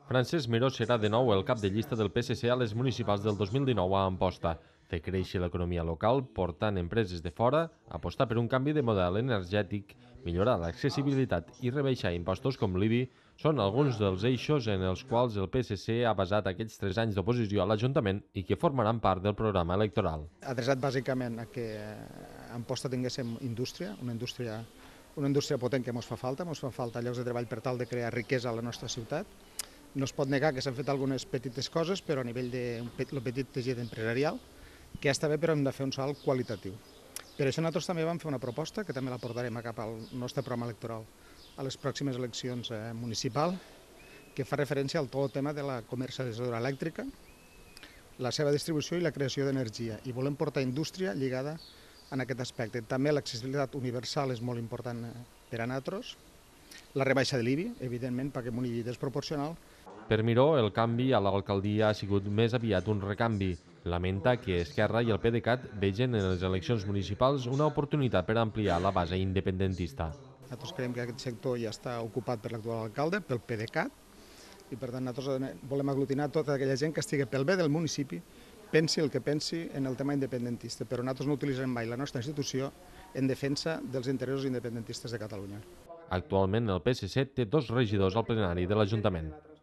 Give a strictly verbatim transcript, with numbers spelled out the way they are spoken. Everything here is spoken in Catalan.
Francesc Miró serà de nou el cap de llista del P S C a les municipals del dos mil dinou a Amposta. Fer créixer l'economia local, portant empreses de fora, apostar per un canvi de model energètic, millorar l'accessibilitat i rebaixar impostos com l'I B I són alguns dels eixos en els quals el P S C ha basat aquests tres anys d'oposició a l'Ajuntament i que formaran part del programa electoral. Adreçat bàsicament a que Amposta tinguéssim indústria, una indústria, una indústria potent que ens fa falta, ens fa falta llocs de treball per tal de crear riquesa a la nostra ciutat. No es pot negar que s'han fet algunes petites coses, però a nivell del petit teixit empresarial, que ja està bé, però hem de fer un salt qualitatiu. Per això nosaltres també vam fer una proposta, que també la portarem a cap al nostre programa electoral a les pròximes eleccions eh, municipals, que fa referència al tot el tema de la comercialitzadora elèctrica, la seva distribució i la creació d'energia. I volem portar indústria lligada en aquest aspecte. També l'accessibilitat universal és molt important per a nosaltres. La rebaixa de l'I B I, evidentment, perquè amb un I B I desproporcional. Per Miró, el canvi a l'alcaldia ha sigut més aviat un recanvi. Lamenta que Esquerra i el PDeCAT vegen en les eleccions municipals una oportunitat per ampliar la base independentista. Nosaltres creiem que aquest sector ja està ocupat per l'actual alcalde, pel PDeCAT, i per tant nosaltres volem aglutinar tota aquella gent que estigui pel bé del municipi, pensi el que pensi en el tema independentista, però nosaltres no utilitzarem mai la nostra institució en defensa dels interessos independentistes de Catalunya. Actualment el P S C té dos regidors al plenari de l'Ajuntament.